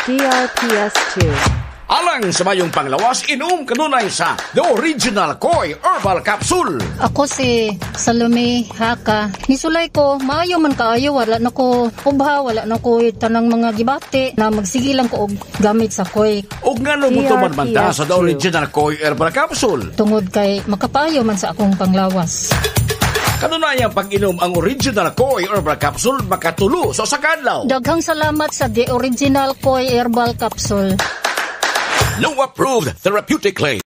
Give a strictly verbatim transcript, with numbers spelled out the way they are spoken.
D R P S two. Alang sa mayong panglawas, inom kanunay sa The Original Koi Herbal Capsule. Ako si Salome Haka. Nisulay ko, maayo man kaayo, wala na ko ubha, wala na ko tanang mga gibati na magsige lang ko og gamit sa koi. O nga nung mo tumanmanta sa The Original Koi Herbal Capsule. Tungod kay makapayo man sa akong panglawas. Kanunayang pag-inom ang Original Koi Herbal Capsule makatulo sa sakadlaw. Daghang salamat sa The Original Koi Herbal Capsule. No approved therapeutically.